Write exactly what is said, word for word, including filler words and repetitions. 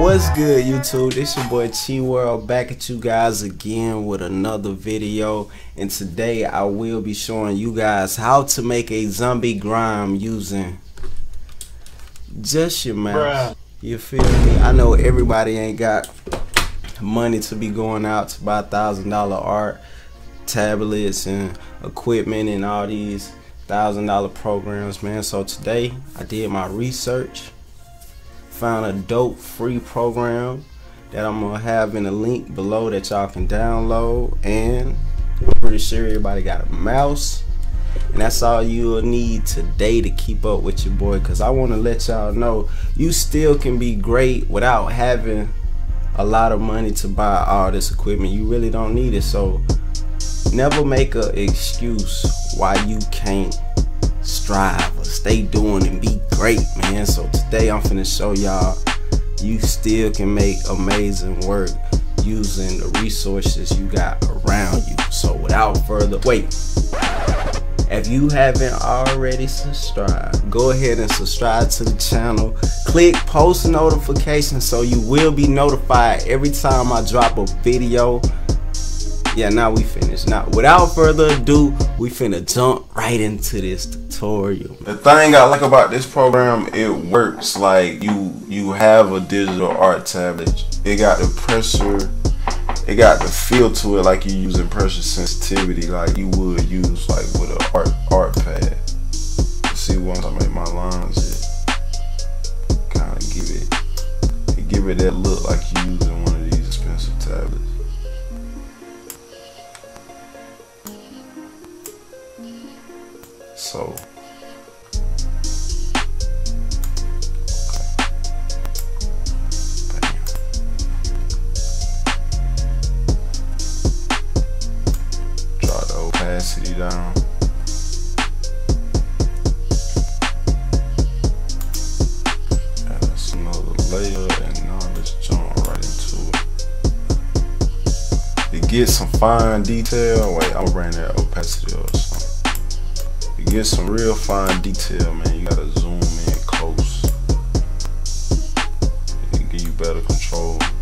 What's good, YouTube? This your boy Chi World back at you guys again with another video, and today I will be showing you guys how to make a zombie grime using just your mouse. Bruh. You feel me? I know everybody ain't got money to be going out to buy thousand dollar art tablets and equipment and all these thousand dollar programs, man. So today I did my research, found a dope free program that I'm gonna have in the link below that y'all can download, and I'm pretty sure everybody got a mouse, and that's all you'll need today to keep up with your boy, because I want to let y'all know you still can be great without having a lot of money to buy all this equipment. You really don't need it, so never make an excuse why you can't strive or stay doing and be great, man. So today I'm finna show y'all you still can make amazing work using the resources you got around you. So without further wait, if you haven't already subscribed, go ahead and subscribe to the channel. Click post notifications so you will be notified every time I drop a video. Yeah, now we finished. Now, without further ado, we finna jump right into this tutorial. The thing I like about this program, it works like you you have a digital art tablet. It got the pressure, it got the feel to it like you using pressure sensitivity, like you would use like with an art art pad. See, once I make my lines, it kind of give it, it give it that look like you using one of these expensive tablets. So, okay. Drop the opacity down. Add us another layer, and now let's jump right into it. It gets some fine detail. Wait, I'll bring that opacity up. You get some real fine detail, man. You gotta zoom in close. It give you better control.